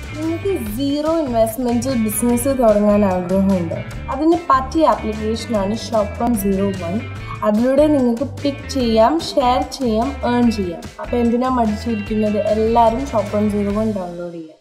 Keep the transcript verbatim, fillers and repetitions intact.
നിങ്ങൾക്ക് zero investment business തുടങ്ങാൻ ആഗ്രഹമുണ്ട്. അതിന് പറ്റിയ ആപ്ലിക്കേഷനാണ് ഷോപ്പ് ഫ്രം സീറോ വൺ. അതിലൂടെ നിങ്ങൾക്ക് പിക്ക് ചെയ്യാം, ഷെയർ ചെയ്യാം, ഏൺ ചെയ്യാം. അപ്പോൾ എന്തിനാണ് മടിച്ചിരിക്കുന്നത്? എല്ലാവരും shop from zero one download ചെയ്യാം.